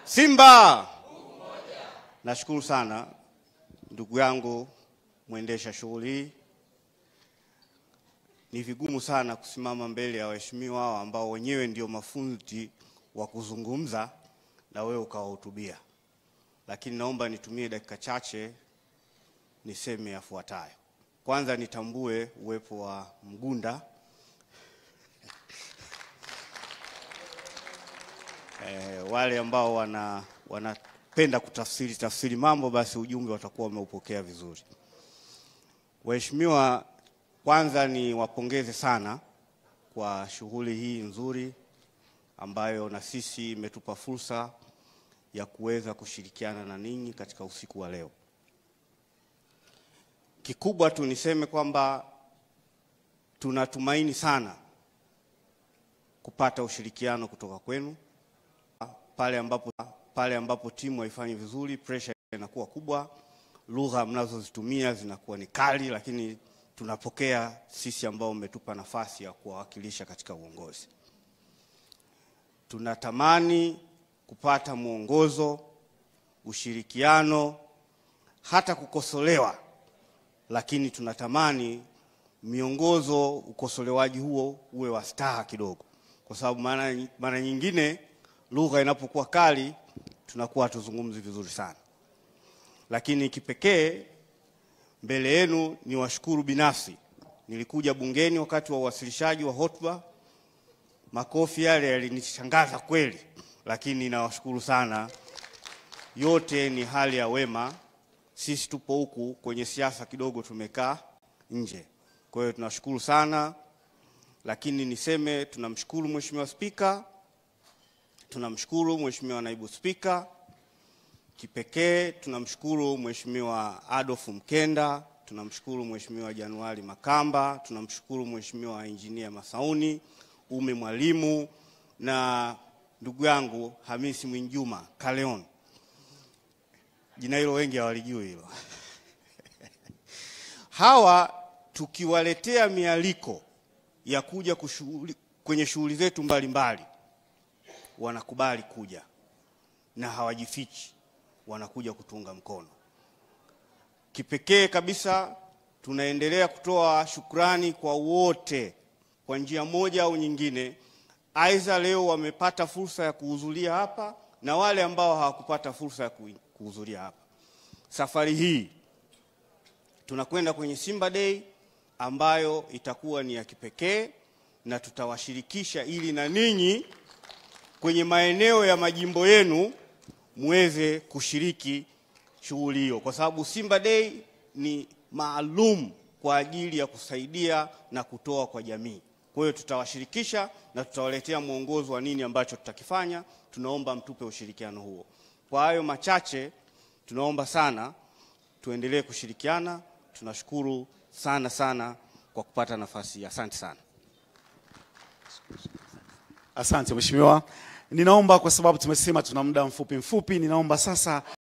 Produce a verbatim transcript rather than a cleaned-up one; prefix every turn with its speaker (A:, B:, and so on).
A: Simba! Nashukuru sana ndugu yangu muendesha shughuli hii. Ni vigumu sana kusimama mbele ya waheshimiwa hao ambao wenyewe ndio mafundi wa kuzungumza na wewe ukawahutubia. Lakini naomba nitumie dakika chache niseme yafuatayo. Kwanza nitambue uwepo wa Mgunda. E, wale ambao wana wanapenda kutafsiri tafsiri mambo, basi ujumbe watakuwa wameupokea vizuri. Waheshimiwa, kwanza ni wapongeze sana kwa shughuli hii nzuri ambayo na sisi imetupa fursa ya kuweza kushirikiana na ninyi katika usiku wa leo. Kikubwa tu niseme kwamba tunatumaini sana kupata ushirikiano kutoka kwenu. Pale ambapo pale ambapo timu haifanyi vizuri, pressure inakuwa kubwa, lugha mnazozitumia zinakuwa ni kali, lakini tunapokea sisi ambao umetupa nafasi ya kuwawakilisha katika uongozi. Tunatamani kupata mwongozo, ushirikiano, hata kukosolewa, lakini tunatamani miongozo, ukosolewaji huo uwe wa staha kidogo, kwa sababu maana mara nyingine lugha inapokuwa kali tunakuwa tuzungumzi vizuri sana. Lakini kipekee mbele yenu ni washukuru binafsi. Nilikuja bungeni wakati wa uwasilishaji wa hotuba, makofi yale yalinishangaza kweli, lakini nawashukuru sana. Yote ni hali ya wema. Sisi tupo huku kwenye siasa kidogo tumekaa nje. Kwa hiyo tunashukuru sana. Lakini niseme tunamshukuru Mheshimiwa Spika, tunamshukuru Mheshimiwa Naibu Spika, kipekee tunamshukuru Mheshimiwa Adolf Mkenda, tunamshukuru Mheshimiwa Januari Makamba, tunamshukuru Mheshimiwa Engineer Masauni, Ume Mwalimu na ndugu yangu Hamisi Mwinjuma Kaleon. Jina hilo wengi hawalijui hilo. Hawa tukiwaletea mialiko ya kuja kushughuli, kwenye shughuli zetu mbalimbali, wanakubali kuja na hawajifichi, wanakuja kutunga mkono. Kipekee kabisa tunaendelea kutoa shukrani kwa wote kwa njia moja au nyingine, aidha leo wamepata fursa ya kuhudhuria hapa na wale ambao hawakupata fursa ya kuhudhuria hapa. Safari hii tunakwenda kwenye Simba Day ambayo itakuwa ni ya kipekee, na tutawashirikisha ili na ninyi kwenye maeneo ya majimbo yenu muweze kushiriki shughuli hiyo, kwa sababu Simba Day ni maalum kwa ajili ya kusaidia na kutoa kwa jamii. Kwa hiyo tutawashirikisha na tutawaletea mwongozo wa nini ambacho tutakifanya. Tunaomba mtupe ushirikiano huo. Kwa hayo machache, tunaomba sana tuendelee kushirikiana. Tunashukuru sana sana kwa kupata nafasi. Asante sana.
B: Asante Mheshimiwa. Ninaomba, kwa sababu tumesema tuna muda mfupi mfupi, ninaomba sasa